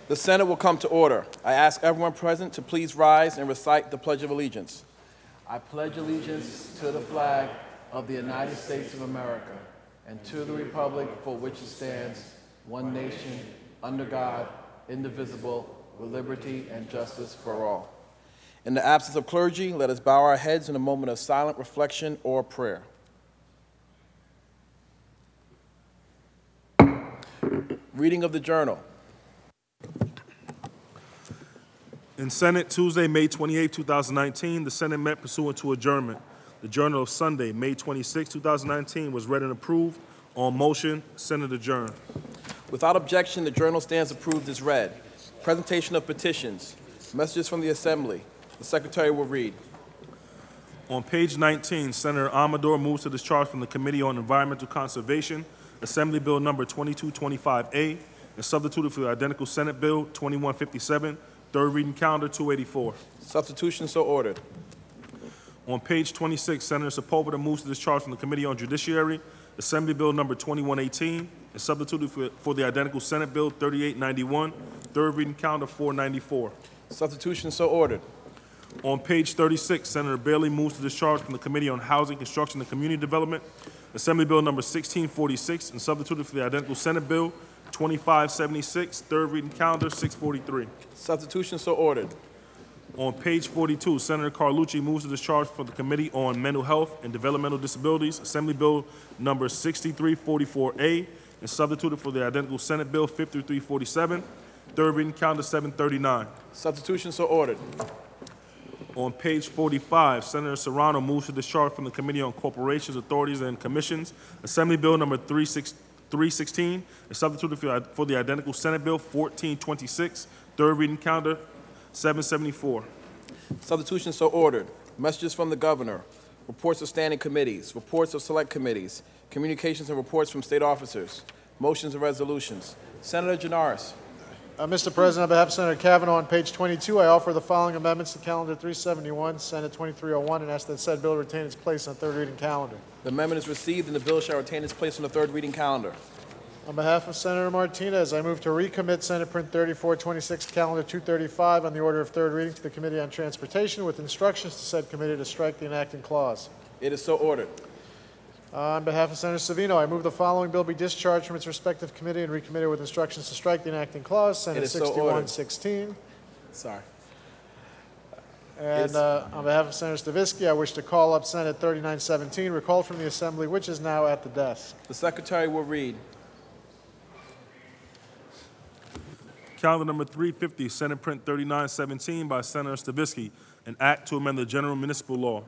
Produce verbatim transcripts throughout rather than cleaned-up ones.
The Senate will come to order. I ask everyone present to please rise and recite the Pledge of Allegiance. I pledge allegiance to the flag of the United States of America and to the republic for which it stands, one nation, under God, indivisible, with liberty and justice for all. In the absence of clergy, let us bow our heads in a moment of silent reflection or prayer. Reading of the Journal. In Senate, Tuesday, May twenty-eighth, two thousand nineteen, the Senate met pursuant to adjournment. The Journal of Sunday, May twenty-sixth, two thousand nineteen, was read and approved. On motion, Senate adjourned. Without objection, the Journal stands approved as read. Presentation of petitions. Messages from the Assembly. The Secretary will read. On page nineteen, Senator Amador moves to discharge from the Committee on Environmental Conservation Assembly Bill number twenty-two twenty-five A and substituted for the identical Senate Bill twenty-one fifty-seven, third reading calendar two eighty-four. Substitution so ordered. On page twenty-six, Senator Sepulveda moves to discharge from the Committee on Judiciary Assembly Bill number twenty-one eighteen and substituted for, for the identical Senate Bill thirty-eight ninety-one, third reading calendar four ninety-four. Substitution so ordered. On page thirty-six, Senator Bailey moves to discharge from the Committee on Housing, Construction, and Community Development Assembly Bill number sixteen forty-six and substituted for the identical Senate Bill twenty-five seventy-six, third reading calendar six forty-three. Substitution so ordered. On page forty-two, Senator Carlucci moves to discharge from the Committee on Mental Health and Developmental Disabilities Assembly Bill number sixty-three forty-four A and substituted for the identical Senate Bill fifty-three forty-seven, third reading calendar seven thirty-nine. Substitution so ordered. On page forty-five, Senator Serrano moves to discharge from the Committee on Corporations, Authorities, and Commissions Assembly Bill number three sixteen and substituted for the identical Senate Bill fourteen twenty-six, third reading calendar seven seventy-four. Substitution so ordered. Messages from the Governor. Reports of standing committees. Reports of select committees. Communications and reports from state officers. Motions and resolutions. Senator Janaris. Uh, Mister President, on behalf of Senator Kavanaugh, on page twenty-two, I offer the following amendments to Calendar three seventy-one, Senate twenty-three oh one, and ask that said bill retain its place on third reading calendar. The amendment is received and the bill shall retain its place on the third reading calendar. On behalf of Senator Martinez, I move to recommit Senate Print thirty-four twenty-six, Calendar two thirty-five, on the order of third reading to the Committee on Transportation with instructions to said committee to strike the enacting clause. It is so ordered. Uh, on behalf of Senator Savino, I move the following bill be discharged from its respective committee and recommitted with instructions to strike the enacting clause, Senate sixty-one sixteen. Sorry. And uh, on behalf of Senator Stavisky, I wish to call up Senate thirty-nine seventeen, recalled from the Assembly, which is now at the desk. The Secretary will read. Calendar number three fifty, Senate Print thirty-nine seventeen by Senator Stavisky, an act to amend the general municipal law.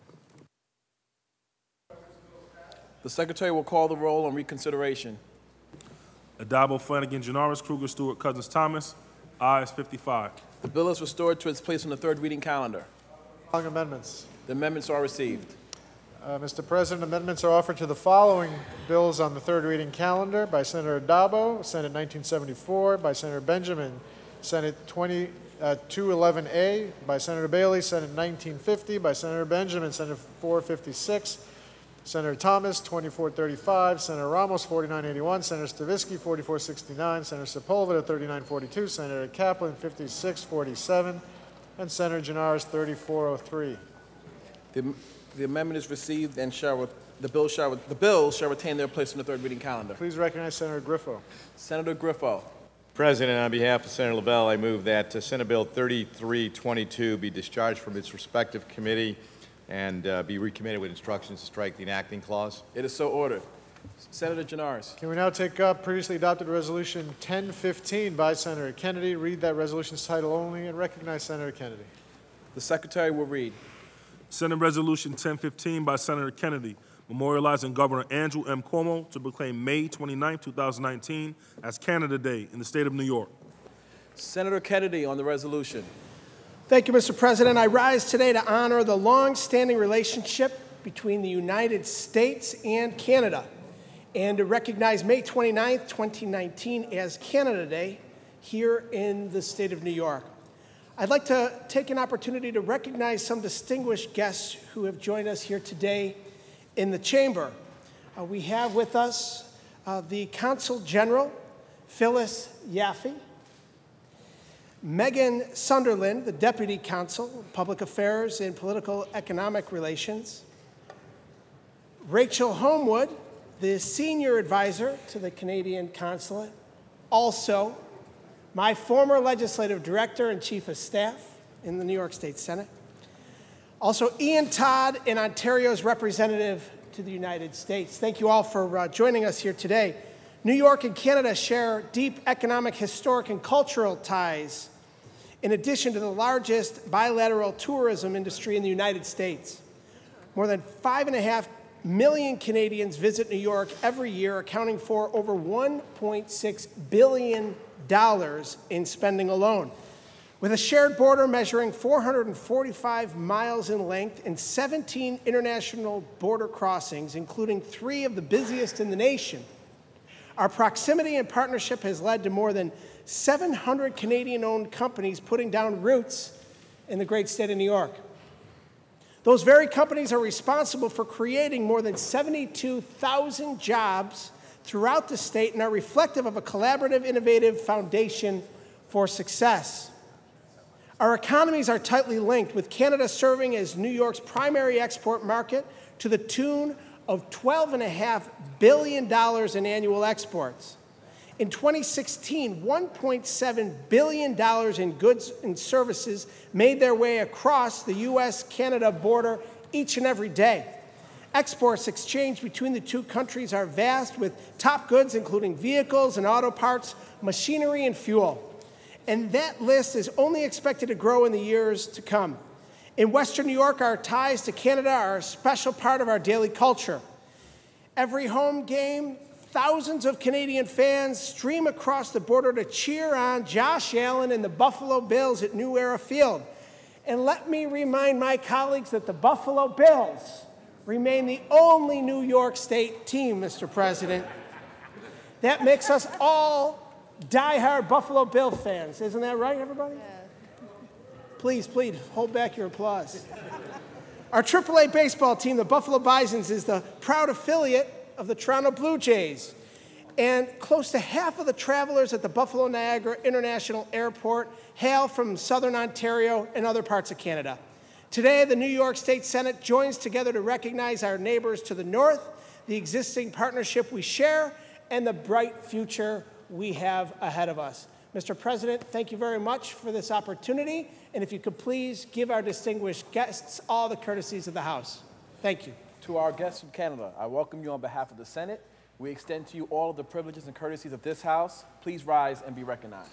The Secretary will call the roll on reconsideration. Addabbo, Flanagan, Janaris, Kruger, Stewart, Cousins, Thomas. Ayes fifty-five. The bill is restored to its place on the third reading calendar. Following amendments. The amendments are received. Uh, Mister President, amendments are offered to the following bills on the third reading calendar by Senator Addabbo, Senate nineteen seventy-four, by Senator Benjamin, Senate twenty-two eleven A, by Senator Bailey, Senate nineteen fifty, by Senator Benjamin, Senate four fifty-six, Senator Thomas, twenty-four thirty-five, Senator Ramos, forty-nine eighty-one, Senator Stavisky, forty-four sixty-nine, Senator Sepulveda, thirty-nine forty-two, Senator Kaplan, fifty-six forty-seven, and Senator Janaris, thirty-four oh three. The, the amendment is received and shall the bill shall the bill shall retain their place on the third reading calendar. Please recognize Senator Griffo. Senator Griffo. President, on behalf of Senator Lavelle, I move that uh, Senate Bill thirty-three twenty-two be discharged from its respective committee and uh, be recommitted with instructions to strike the enacting clause. It is so ordered. Senator Janaris. Can we now take up previously adopted resolution ten fifteen by Senator Kennedy, read that resolution's title only, and recognize Senator Kennedy. The Secretary will read. Senate Resolution ten fifteen by Senator Kennedy, memorializing Governor Andrew M. Cuomo to proclaim May twenty-ninth, two thousand nineteen as Canada Day in the state of New York. Senator Kennedy on the resolution. Thank you, Mister President. I rise today to honor the long-standing relationship between the United States and Canada and to recognize May twenty-ninth, twenty nineteen as Canada Day here in the state of New York. I'd like to take an opportunity to recognize some distinguished guests who have joined us here today in the chamber. Uh, we have with us uh, the Consul General, Phyllis Yaffe, Megan Sunderland, the Deputy Counsel, Public Affairs and Political Economic Relations. Rachel Homewood, the Senior Advisor to the Canadian Consulate. Also, my former Legislative Director and Chief of Staff in the New York State Senate. Also, Ian Todd, in Ontario's representative to the United States. Thank you all for uh, joining us here today. New York and Canada share deep economic, historic, and cultural ties, in addition to the largest bilateral tourism industry in the United States. More than five and a half million Canadians visit New York every year, accounting for over one point six billion dollars in spending alone. With a shared border measuring four hundred forty-five miles in length and seventeen international border crossings, including three of the busiest in the nation, our proximity and partnership has led to more than seven hundred Canadian-owned companies putting down roots in the great state of New York. Those very companies are responsible for creating more than seventy-two thousand jobs throughout the state and are reflective of a collaborative, innovative foundation for success. Our economies are tightly linked, with Canada serving as New York's primary export market to the tune of twelve point five billion dollars in annual exports. In twenty sixteen, one point seven billion dollars in goods and services made their way across the U S Canada border each and every day. Exports exchanged between the two countries are vast, with top goods including vehicles and auto parts, machinery, and fuel. And that list is only expected to grow in the years to come. In Western New York, our ties to Canada are a special part of our daily culture. Every home game, thousands of Canadian fans stream across the border to cheer on Josh Allen and the Buffalo Bills at New Era Field. And let me remind my colleagues that the Buffalo Bills remain the only New York State team, Mister President. That makes us all diehard Buffalo Bill fans. Isn't that right, everybody? Yeah. Please, please, hold back your applause. Our triple A baseball team, the Buffalo Bisons, is the proud affiliate of the Toronto Blue Jays. And close to half of the travelers at the Buffalo Niagara International Airport hail from Southern Ontario and other parts of Canada. Today, the New York State Senate joins together to recognize our neighbors to the north, the existing partnership we share, and the bright future we have ahead of us. Mister President, thank you very much for this opportunity, and if you could please give our distinguished guests all the courtesies of the House. Thank you. To our guests from Canada, I welcome you on behalf of the Senate. We extend to you all of the privileges and courtesies of this House. Please rise and be recognized.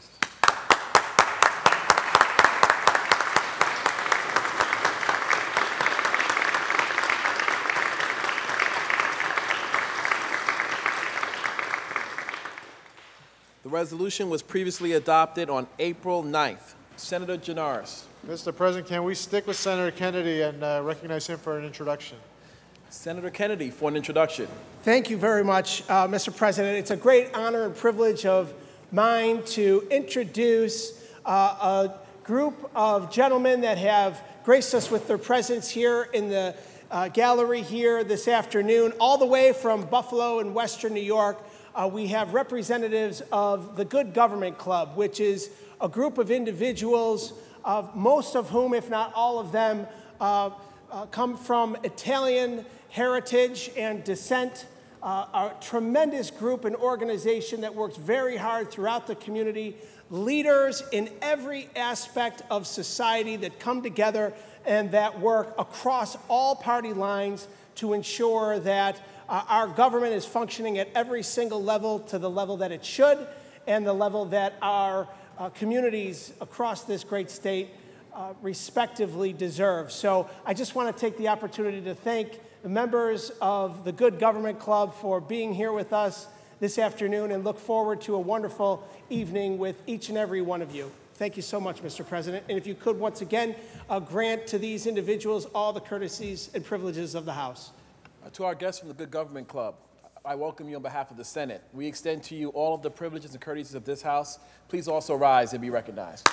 The resolution was previously adopted on April ninth. Senator Janaris. Mister President, can we stick with Senator Kennedy and uh, recognize him for an introduction? Senator Kennedy for an introduction. Thank you very much, uh, Mister President. It's a great honor and privilege of mine to introduce uh, a group of gentlemen that have graced us with their presence here in the uh, gallery here this afternoon, all the way from Buffalo and Western New York. Uh, we have representatives of the Good Government Club, which is a group of individuals, uh, most of whom, if not all of them, uh, uh, come from Italian heritage and descent. Uh, a tremendous group and organization that works very hard throughout the community. Leaders in every aspect of society that come together and that work across all party lines to ensure that Uh, our government is functioning at every single level to the level that it should and the level that our uh, communities across this great state uh, respectively deserve. So I just want to take the opportunity to thank the members of the Good Government Club for being here with us this afternoon and look forward to a wonderful evening with each and every one of you. Thank you so much, Mister President. And if you could once again uh, grant to these individuals all the courtesies and privileges of the House. Uh, to our guests from the Good Government Club, I welcome you on behalf of the Senate. We extend to you all of the privileges and courtesies of this House. Please also rise and be recognized.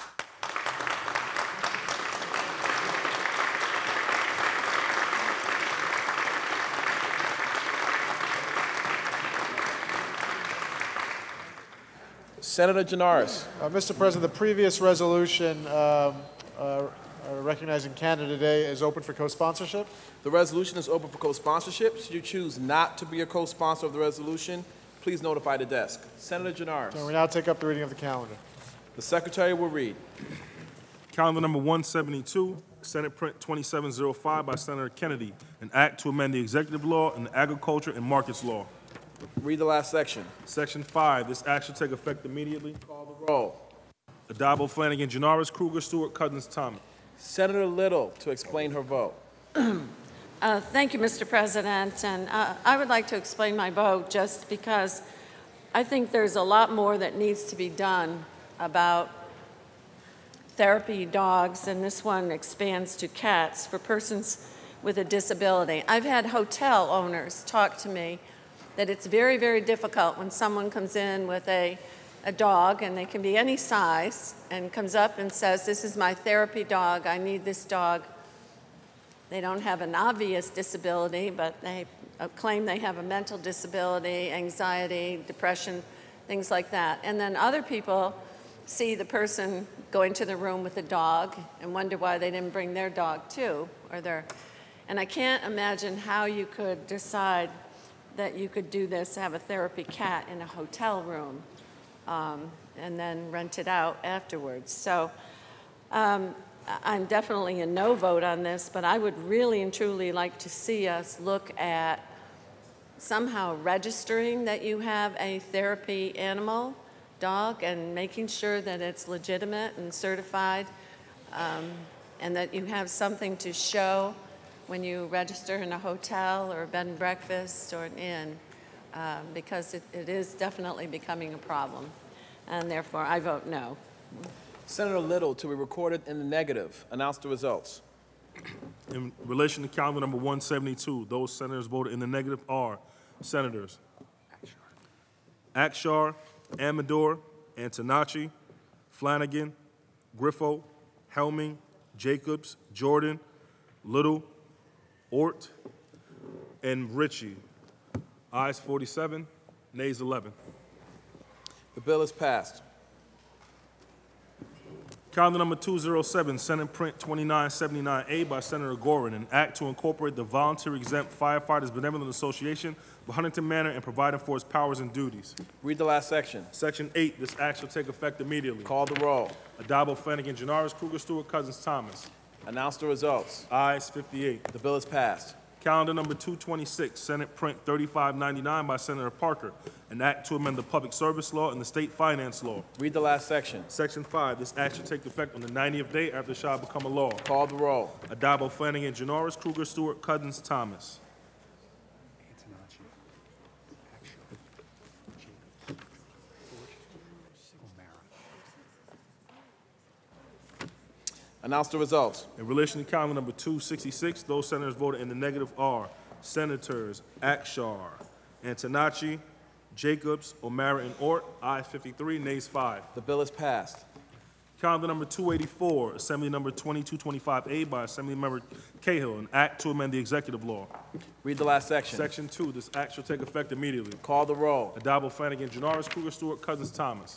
Senator Janaris. Uh, Mister President, the previous resolution um, uh, uh, recognizing Canada Day is open for co-sponsorship. The resolution is open for co-sponsorship. Should you choose not to be a co-sponsor of the resolution, please notify the desk. Senator Janaris. And we now take up the reading of the calendar. The Secretary will read. Calendar number one seventy-two, Senate Print twenty-seven oh five by Senator Kennedy, an act to amend the executive law and the agriculture and markets law. Read the last section. Section five, this act shall take effect immediately. Call the roll. Adabo, Flanagan, Janaris, Kruger, Stewart, Cousins, Thomas. Senator Little to explain her vote. Uh, Thank you, Mister President, and uh, I would like to explain my vote just because I think there's a lot more that needs to be done about therapy dogs, and this one expands to cats for persons with a disability. I've had hotel owners talk to me that it's very, very difficult when someone comes in with a, a dog, and they can be any size, and comes up and says, "This is my therapy dog, I need this dog." They don't have an obvious disability, but they claim they have a mental disability, anxiety, depression, things like that. And then other people see the person go into the room with the dog and wonder why they didn't bring their dog too, or their, and I can't imagine how you could decide that you could do this, have a therapy cat in a hotel room, um, and then rent it out afterwards. So. Um, I'm definitely a no vote on this, but I would really and truly like to see us look at somehow registering that you have a therapy animal, dog, and making sure that it's legitimate and certified, um, and that you have something to show when you register in a hotel or a bed and breakfast or an inn, um, because it, it is definitely becoming a problem, and therefore I vote no. Senator Little to be recorded in the negative. Announce the results. In relation to calendar number one seventy-two, those senators voted in the negative are Senators Akshar, Amador, Antonacci, Flanagan, Griffo, Helming, Jacobs, Jordan, Little, Ort, and Ritchie. Ayes forty-seven, nays eleven. The bill is passed. Calendar number two oh seven, Senate Print twenty-nine seventy-nine A by Senator Gorin, an act to incorporate the Volunteer Exempt Firefighters Benevolent Association of Huntington Manor and providing for its powers and duties. Read the last section. Section eight, this act shall take effect immediately. Call the roll. Adabo, Flanagan, Janaris, Kruger, Stewart, Cousins, Thomas. Announce the results. Ayes fifty-eight. The bill is passed. Calendar number two twenty-six, Senate Print thirty-five ninety-nine by Senator Parker, an act to amend the Public Service Law and the State Finance Law. Read the last section. Section five, this act shall take effect on the ninetieth day after it shall become a law. Call the roll. Adabo, Flanagan, Janaris, Kruger, Stewart, Cousins, Thomas. Announce the results. In relation to calendar number two sixty-six, those senators voted in the negative are Senators Akshar, Antonacci, Jacobs, O'Mara, and Ort. Ayes fifty-three, nays five. The bill is passed. Calendar number two eighty-four, Assembly number twenty-two twenty-five A by Assemblymember Cahill, an act to amend the executive law. Read the last section. Section two, this act shall take effect immediately. Call the roll. Adabo, Flanagan, Janaris, Kruger, Stewart, Cousins, Thomas.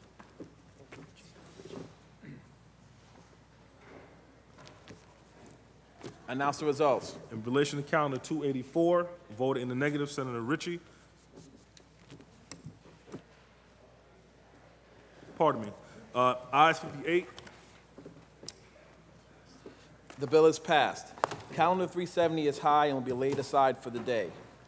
Announce the results. In relation to calendar two eighty-four, voted in the negative, Senator Ritchie. Pardon me. Uh, ayes fifty-eight. The bill is passed. Calendar three seventy is high and will be laid aside for the day.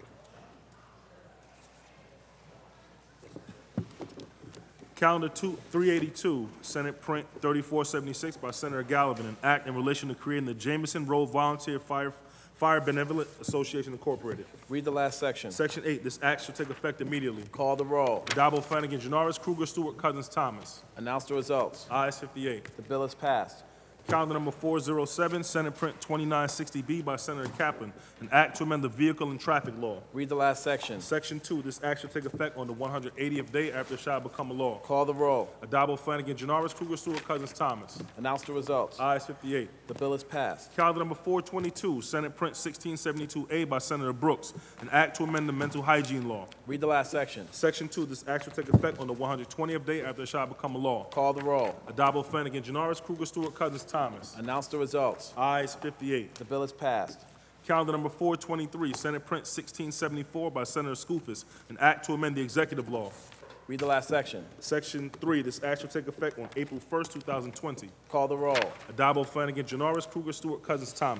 Calendar two, three eighty-two, Senate Print thirty-four seventy-six by Senator Gallivan, an act in relation to creating the Jameson Road Volunteer Fire, Fire Benevolent Association Incorporated. Read the last section. Section eight, this act shall take effect immediately. Call the roll. Adabo, Flanagan, Janaris, Kruger, Stewart, Cousins, Thomas. Announce the results. Ayes fifty-eight. The bill is passed. Calendar number four oh seven, Senate Print twenty-nine sixty B by Senator Kaplan, an act to amend the vehicle and traffic law. Read the last section. Section two, this act shall take effect on the one hundred eightieth day after it shall become a law. Call the roll. Adabo, Flanagan, Janoris, Kruger, Stewart, Cousins, Thomas. Announce the results. Ayes fifty-eight. The bill is passed. Calendar number four twenty-two, Senate Print sixteen seventy-two A by Senator Brooks, an act to amend the mental hygiene law. Read the last section. Section two, this act shall take effect on the one hundred twentieth day after it shall become a law. Call the roll. Adabo, Flanagan, Janoris, Kruger, Stewart, Cousins, Thomas. Announce the results. Ayes fifty-eight. The bill is passed. Calendar number four twenty-three, Senate Print sixteen seventy-four by Senator Skoufis, an act to amend the executive law. Read the last section. Section three, this act shall take effect on April first, two thousand twenty. Call the roll. Adabo, Flanagan, Janoris, Kruger, Stewart, Cousins, Thomas.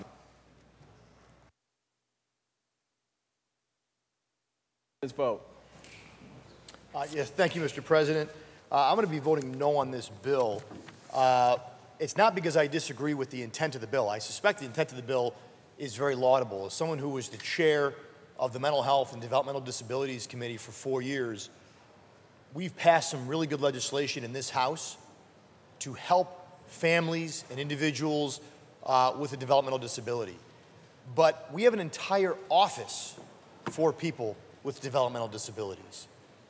Please vote. Uh, Yes, thank you, Mister President. Uh, I'm going to be voting no on this bill. Uh, It's not because I disagree with the intent of the bill. I suspect the intent of the bill is very laudable. As someone who was the chair of the Mental Health and Developmental Disabilities Committee for four years, we've passed some really good legislation in this House to help families and individuals uh, with a developmental disability. But we have an entire office for people with developmental disabilities.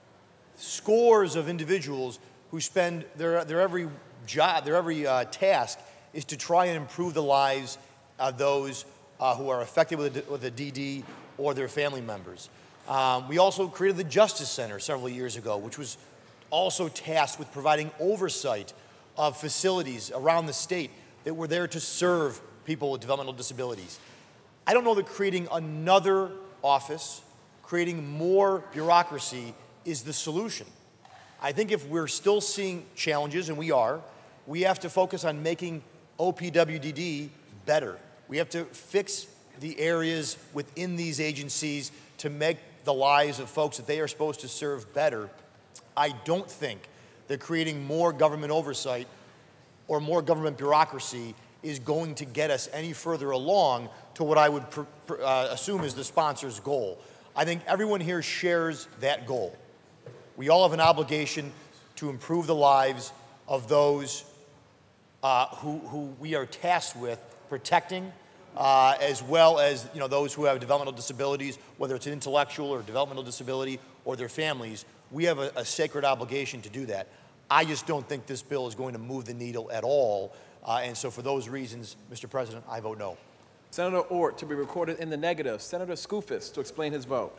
Scores of individuals who spend their, their every job, their every uh, task is to try and improve the lives of those uh, who are affected with a, with a D D or their family members. Um, we also created the Justice Center several years ago, which was also tasked with providing oversight of facilities around the state that were there to serve people with developmental disabilities. I don't know that creating another office, creating more bureaucracy is the solution. I think if we're still seeing challenges, and we are, we have to focus on making O P W D D better. We have to fix the areas within these agencies to make the lives of folks that they are supposed to serve better. I don't think that creating more government oversight or more government bureaucracy is going to get us any further along to what I would pr pr uh, assume is the sponsor's goal. I think everyone here shares that goal. We all have an obligation to improve the lives of those uh, who, who we are tasked with protecting, uh, as well as you know, those who have developmental disabilities, whether it's an intellectual or developmental disability or their families. We have a, a sacred obligation to do that. I just don't think this bill is going to move the needle at all. Uh, and so for those reasons, Mister President, I vote no. Senator Ort to be recorded in the negative. Senator Skoufis to explain his vote.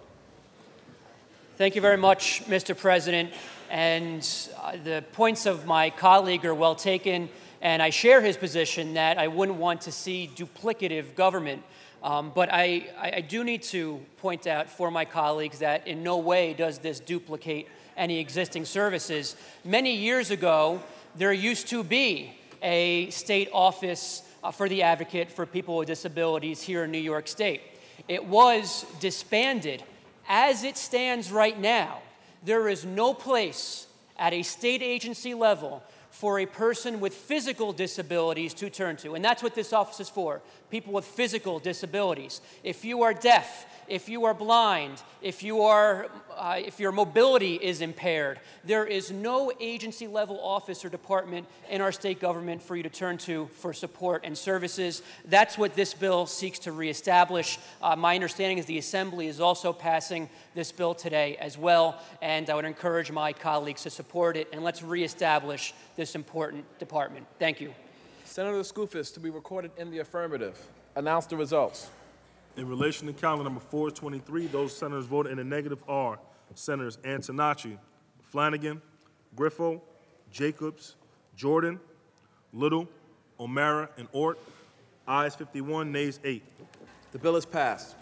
Thank you very much, Mister President. And uh, the points of my colleague are well taken, and I share his position that I wouldn't want to see duplicative government. Um, but I, I do need to point out for my colleagues that in no way does this duplicate any existing services. Many years ago, there used to be a state office uh, for the advocate for people with disabilities here in New York State. It was disbanded. As it stands right now, there is no place at a state agency level for a person with physical disabilities to turn to. And that's what this office is for, people with physical disabilities. If you are deaf, if you are blind, if, you are, uh, if your mobility is impaired, there is no agency level office or department in our state government for you to turn to for support and services. That's what this bill seeks to reestablish. Uh, my understanding is the Assembly is also passing this bill today as well, and I would encourage my colleagues to support it, and let's reestablish this important department. Thank you. Senator Skoufis to be recorded in the affirmative. Announce the results. In relation to calendar number four twenty-three, those senators voted in the negative are Senators Antonacci, Flanagan, Griffo, Jacobs, Jordan, Little, O'Mara, and Ort. Ayes fifty-one, nays eight. The bill is passed.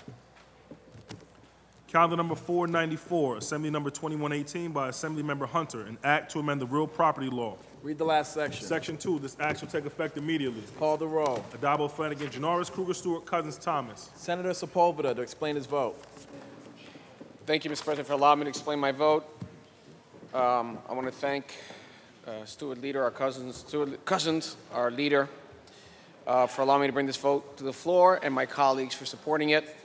Calendar number four ninety-four, Assembly number twenty-one eighteen by Assemblymember Hunter, an act to amend the real property law. Read the last section. Section two, this act shall take effect immediately. Call the roll. Adabo, Flanagan, Janoris, Kruger, Stewart, Cousins, Thomas. Senator Sepulveda to explain his vote. Thank you, Mister President, for allowing me to explain my vote. Um, I want to thank uh, Stewart Leader, our cousins, Stewart Cousins, our leader, uh, for allowing me to bring this vote to the floor, and my colleagues for supporting it.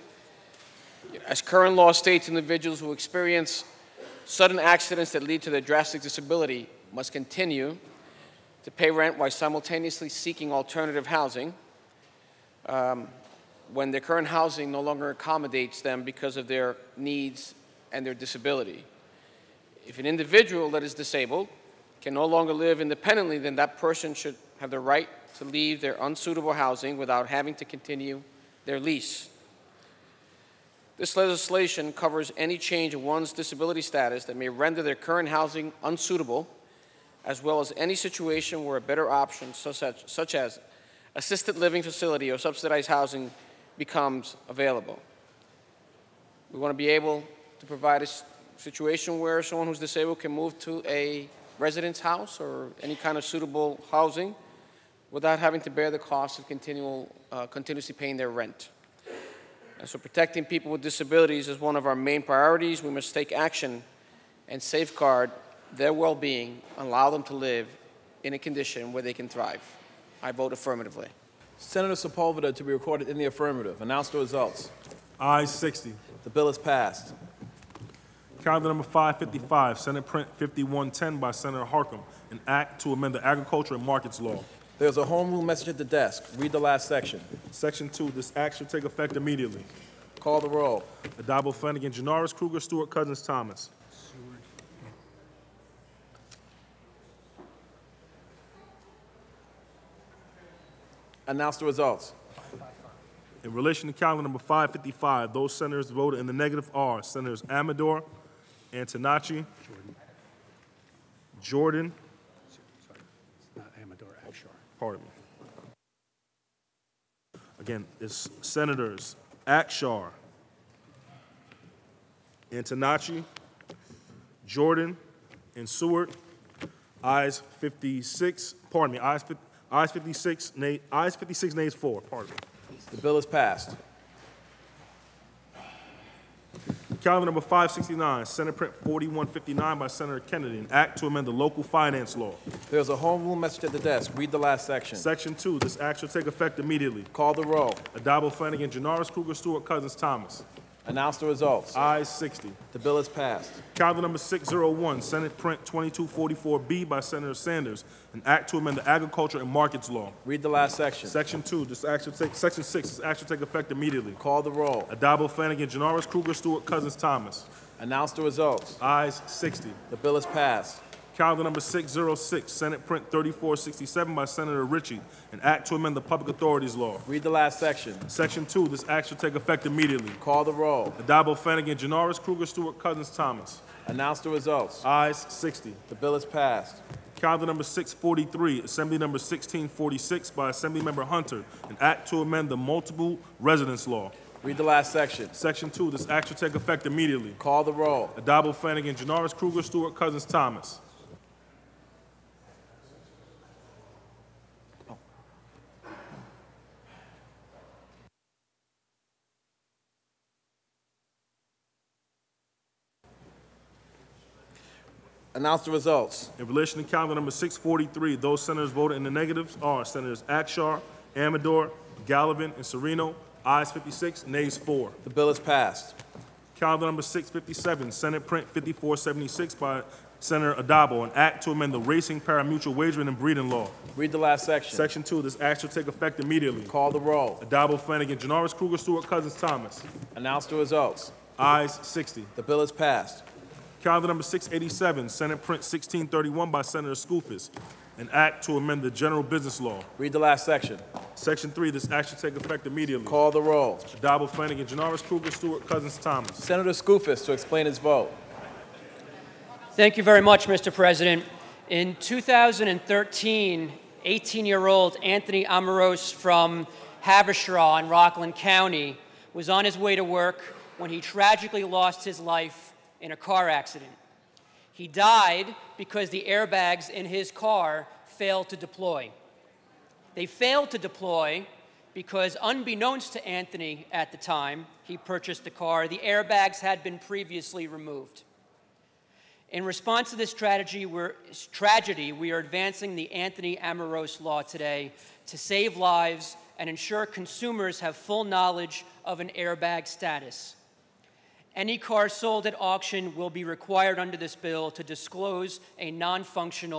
As current law states, individuals who experience sudden accidents that lead to their drastic disability must continue to pay rent while simultaneously seeking alternative housing um, when their current housing no longer accommodates them because of their needs and their disability. If an individual that is disabled can no longer live independently, then that person should have the right to leave their unsuitable housing without having to continue their lease. This legislation covers any change in one's disability status that may render their current housing unsuitable, as well as any situation where a better option, such as, such as assisted living facility or subsidized housing, becomes available. We want to be able to provide a situation where someone who's disabled can move to a residence house or any kind of suitable housing without having to bear the cost of continual, uh, continuously paying their rent. And so protecting people with disabilities is one of our main priorities. We must take action and safeguard their well-being and allow them to live in a condition where they can thrive. I vote affirmatively. Senator Sepulveda to be recorded in the affirmative. Announce the results. Ayes sixty. The bill is passed. Calendar number five fifty-five, Senate Print fifty-one ten by Senator Harkam, an act to amend the Agriculture and Markets Law. There's a home rule message at the desk. Read the last section. Section two, this act shall take effect immediately. Call the roll. Addabbo, Flanagan, Janoris, Kruger, Stewart, Cousins, Thomas. Announce the results. In relation to calendar number five fifty-five, those senators voted in the negative are Senators Amador, Antonacci, Jordan, pardon me. Again, it's Senators Akshar, Antonacci, Jordan, and Seward. Ayes fifty-six, pardon me, ayes, ayes fifty-six, nay, ayes fifty-six, nays four, pardon me. The bill is passed. Calendar number five sixty-nine, Senate Print forty-one fifty-nine by Senator Kennedy, an act to amend the local finance law. There's a home rule message at the desk. Read the last section. Section two, this act shall take effect immediately. Call the roll. Addabbo, Flanagan, Janoris, Kruger, Stewart, Cousins, Thomas. Announce the results. Ayes sixty. The bill is passed. Calendar number six oh one, Senate Print twenty-two forty-four B by Senator Sanders, an act to amend the Agriculture and Markets Law. Read the last section. Section two, this act shall take, section six, this act shall take effect immediately. Call the roll. Addabbo, Flanagan, Janoris, Kruger, Stewart, Cousins, Thomas. Announce the results. Ayes sixty. The bill is passed. Calendar number six oh six, Senate Print thirty-four sixty-seven by Senator Ritchie, an act to amend the Public Authorities Law. Read the last section. Section two, this act shall take effect immediately. Call the roll. Addabbo, Flanagan, Janoris, Kruger, Stewart, Cousins, Thomas. Announce the results. Ayes sixty. The bill is passed. Calendar number six forty-three, Assembly number sixteen forty-six by Assemblymember Hunter, an act to amend the Multiple Residence Law. Read the last section. Section two, this act shall take effect immediately. Call the roll. Addabbo, Flanagan, Janoris, Kruger, Stewart, Cousins, Thomas. Announce the results. In relation to calendar number six forty-three, those senators voted in the negatives are Senators Akshar, Amador, Gallivan, and Sereno. Ayes fifty-six, nays four. The bill is passed. Calendar number six fifty-seven, Senate Print fifty-four seventy-six by Senator Addabbo, an act to amend the Racing Parimutuel Wagering and Breeding Law. Read the last section. Section two, this act shall take effect immediately. Call the roll. Addabbo, Flanagan, Janoris, Kruger, Stewart, Cousins, Thomas. Announce the results. Ayes sixty. The bill is passed. Calendar number six eighty-seven, Senate Print sixteen thirty-one by Senator Skoufis, an act to amend the General Business Law. Read the last section. Section three, this act shall take effect immediately. Call the roll. Addabbo, Flanagan, Janoris, Kruger, Stewart, Cousins, Thomas. Senator Skoufis to explain his vote. Thank you very much, Mister President. In two thousand thirteen, eighteen-year-old Anthony Amoros from Haverstraw in Rockland County was on his way to work when he tragically lost his life in a car accident. He died because the airbags in his car failed to deploy. They failed to deploy because, unbeknownst to Anthony at the time he purchased the car, the airbags had been previously removed. In response to this tragedy, we're, tragedy, we are advancing the Anthony Amoros Law today to save lives and ensure consumers have full knowledge of an airbag status. Any car sold at auction will be required under this bill to disclose a non-functional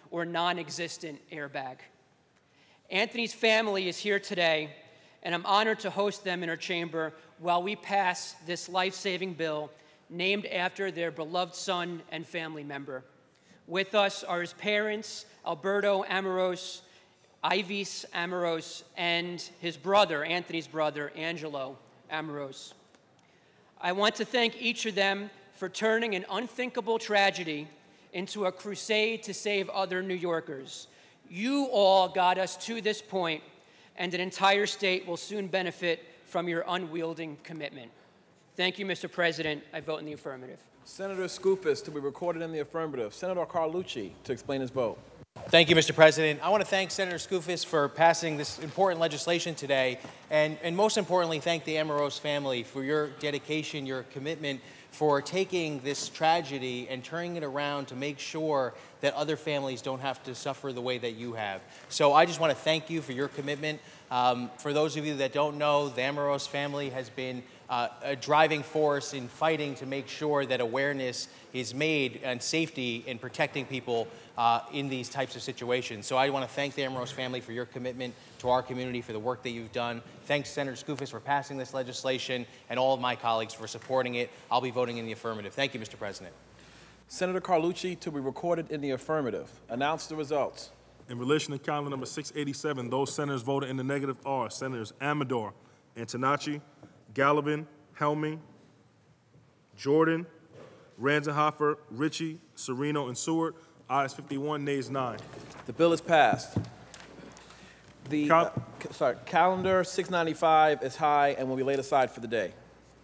or non-existent airbag. Anthony's family is here today, and I'm honored to host them in our chamber while we pass this life-saving bill named after their beloved son and family member. With us are his parents, Alberto Amoros, Ivis Amoros, and his brother, Anthony's brother, Angelo Amoros. I want to thank each of them for turning an unthinkable tragedy into a crusade to save other New Yorkers. You all got us to this point, and an entire state will soon benefit from your unwielding commitment. Thank you, Mister President. I vote in the affirmative. Senator Skoufis to be recorded in the affirmative. Senator Carlucci to explain his vote. Thank you, Mister President. I want to thank Senator Skoufis for passing this important legislation today, and, and most importantly, thank the Amoros family for your dedication, your commitment, for taking this tragedy and turning it around to make sure that other families don't have to suffer the way that you have. So I just want to thank you for your commitment. Um, for those of you that don't know, the Amoros family has been uh, a driving force in fighting to make sure that awareness is made and safety in protecting people uh, in these types of situations. So I want to thank the Amoros family for your commitment to our community, for the work that you've done. Thanks, Senator Skoufis, for passing this legislation, and all of my colleagues for supporting it. I'll be voting in the affirmative. Thank you, Mister President. Senator Carlucci to be recorded in the affirmative. Announce the results. In relation to calendar number six eighty-seven, those senators voted in the negative are Senators Amador, Antonacci, Gallivan, Helmy, Jordan, Ranzenhofer, Ritchie, Serino, and Seward. Ayes fifty-one, nays nine. The bill is passed. The Cal- uh, c- sorry, calendar six ninety-five is high and will be laid aside for the day.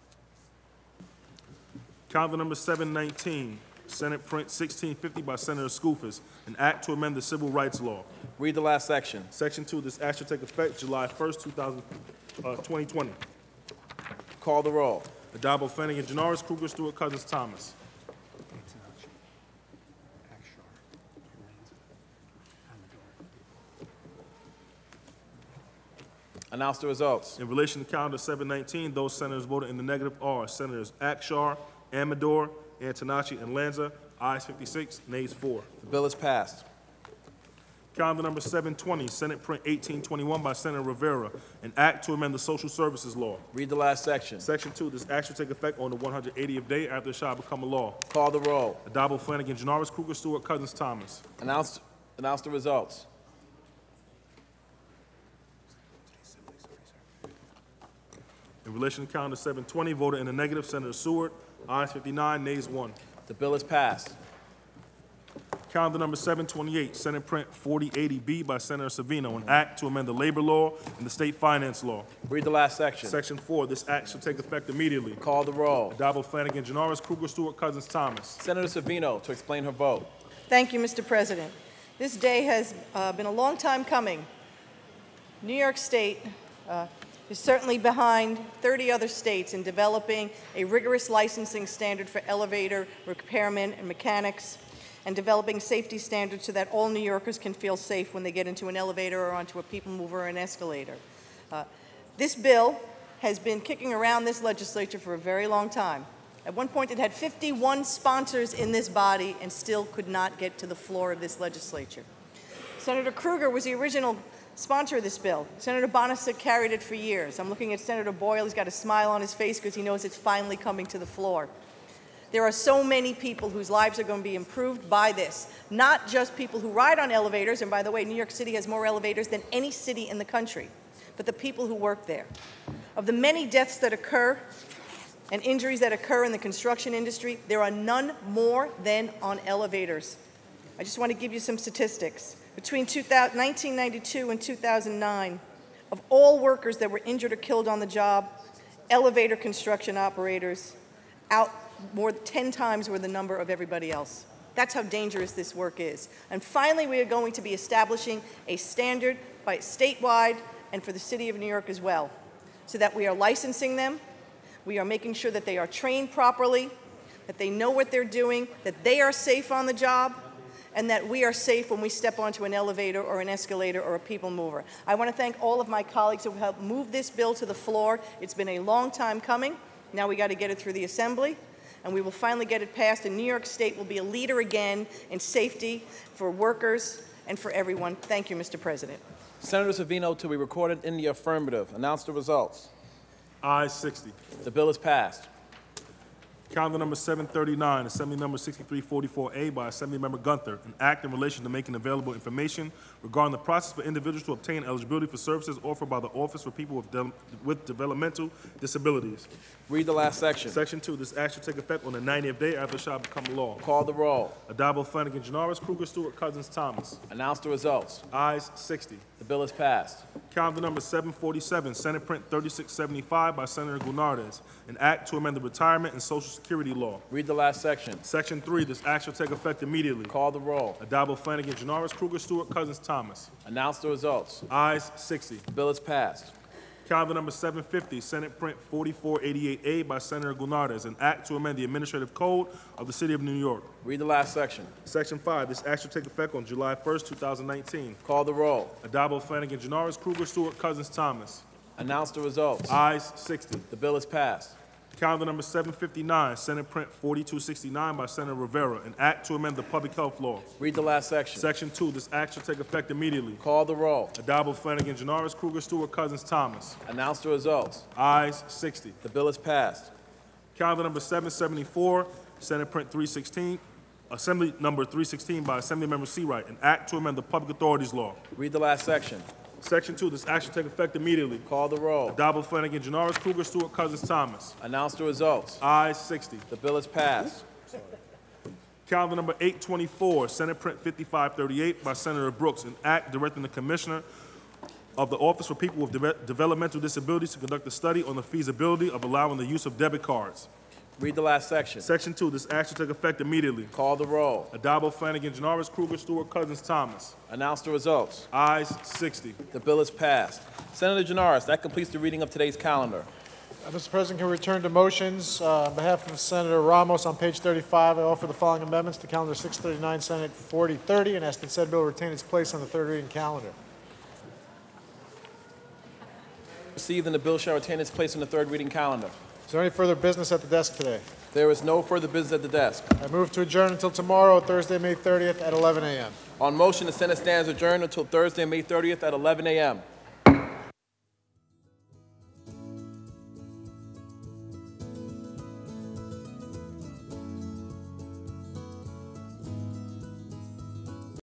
Calendar number seven nineteen, Senate Print sixteen fifty by Senator Skoufis, an act to amend the civil rights law. Read the last section. Section two, this act shall take effect July first, two thousand, uh, twenty twenty. Call the roll. Adabo, Flanagan, Janoris, Kruger, Stewart, Cousins, Thomas. Announce the results. In relation to calendar seven nineteen, those senators voted in the negative are Senators Akshar, Amador, Antonacci, and Lanza. Ayes fifty-six, nays four. The bill is passed. Calendar number seven twenty, Senate Print eighteen twenty-one by Senator Rivera, an act to amend the social services law. Read the last section. Section two, this act shall take effect on the one hundred eightieth day after it shall become a law. Call the roll. Adabo, Flanagan, Janoris, Kruger, Stewart, Cousins, Thomas. Announce, announce the results. In relation to calendar seven twenty, voted in the negative, Senator Seward. Ayes fifty-nine, nays one. The bill is passed. Calendar number seven twenty-eight, Senate Print forty eighty B by Senator Savino, an act to amend the labor law and the state finance law. Read the last section. Section four, this act shall take effect immediately. Call the roll. Adabo, Flanagan, Janoris, Kruger, Stewart, Cousins, Thomas. Senator Savino to explain her vote. Thank you, Mister President. This day has uh, been a long time coming. New York State uh, is certainly behind thirty other states in developing a rigorous licensing standard for elevator repairmen and mechanics, and developing safety standards so that all New Yorkers can feel safe when they get into an elevator or onto a people mover or an escalator. Uh, this bill has been kicking around this legislature for a very long time. At one point, it had fifty-one sponsors in this body and still could not get to the floor of this legislature. Senator Kruger was the original sponsor of this bill. Senator Bonasek carried it for years. I'm looking at Senator Boyle. He's got a smile on his face because he knows it's finally coming to the floor. There are so many people whose lives are going to be improved by this, not just people who ride on elevators, and by the way, New York City has more elevators than any city in the country, but the people who work there. Of the many deaths that occur and injuries that occur in the construction industry, there are none more than on elevators. I just want to give you some statistics. Between nineteen ninety-two and two thousand nine, of all workers that were injured or killed on the job, elevator construction operators out more than ten times were the number of everybody else. That's how dangerous this work is. And finally, we are going to be establishing a standard by statewide and for the city of New York as well, so that we are licensing them, we are making sure that they are trained properly, that they know what they're doing, that they are safe on the job, and that we are safe when we step onto an elevator or an escalator or a people mover. I want to thank all of my colleagues who have helped move this bill to the floor. It's been a long time coming. Now we got to get it through the Assembly. and we will finally get it passed, and New York State will be a leader again in safety for workers and for everyone. Thank you, Mister President. Senator Savino to be recorded in the affirmative. Announce the results. Ayes sixty. The bill is passed. Calendar number seven thirty-nine, Assembly number sixty-three forty-four A by Assemblymember Gunther, an act in relation to making available information regarding the process for individuals to obtain eligibility for services offered by the Office for People with, De with Developmental Disabilities. Read the last section. Section two, this act shall take effect on the ninetieth day after it shall become law. Call the roll. Adabo, Flanagan, Janoris, Kruger, Stewart, Cousins, Thomas. Announce the results. Ayes sixty. The bill is passed. Calendar number seven forty-seven, Senate Print thirty-six seventy-five by Senator Gunardes, an act to amend the retirement and Social Security law. Read the last section. Section three, this act shall take effect immediately. Call the roll. Adabo, Flanagan, Janoris, Kruger, Stewart, Cousins, Thomas. Announce the results. Ayes sixty. The bill is passed. Calendar number seven fifty, Senate Print forty-four eighty-eight A by Senator Gunardes, an act to amend the Administrative Code of the City of New York. Read the last section. Section five, this act shall take effect on July first, two thousand nineteen. Call the roll. Adabo, Flanagan, Janoris, Kruger, Stewart, Cousins, Thomas. Announce the results. Ayes sixty. The bill is passed. Calendar number seven fifty-nine, Senate Print forty-two sixty-nine by Senator Rivera, an act to amend the public health law. Read the last section. Section two, this act shall take effect immediately. Call the roll. Adabo, Flanagan, Janoris, Kruger, Stewart, Cousins, Thomas. Announce the results. Ayes sixty. The bill is passed. Calendar number seven seventy-four, Senate Print three sixteen, Assembly number three sixteen by Assemblymember Seawright, an act to amend the public authorities law. Read the last section. Section two, this act shall take effect immediately. Call the roll. Adabo, Flanagan, Janoris, Kruger, Stewart, Cousins, Thomas. Announce the results. Ayes sixty. The bill is passed. Calendar number eight twenty-four, Senate Print fifty-five thirty-eight by Senator Brooks, an act directing the Commissioner of the Office for People with De Developmental Disabilities to conduct a study on the feasibility of allowing the use of debit cards. Read the last section. Section two, this act shall take effect immediately. Call the roll. Adabo, Flanagan, Janoris, Kruger, Stewart, Cousins, Thomas. Announce the results. Ayes sixty. The bill is passed. Senator Janoris, that completes the reading of today's calendar. Uh, Mister President, can we return to motions? Uh, on behalf of Senator Ramos, on page thirty-five, I offer the following amendments to calendar six thirty-nine, Senate forty thirty, and ask that said bill retain its place on the third reading calendar. Received and the bill shall retain its place on the third reading calendar. Is there any further business at the desk today? There is no further business at the desk. I move to adjourn until tomorrow, Thursday, May thirtieth, at eleven a m On motion, the Senate stands adjourned until Thursday, May thirtieth at eleven a m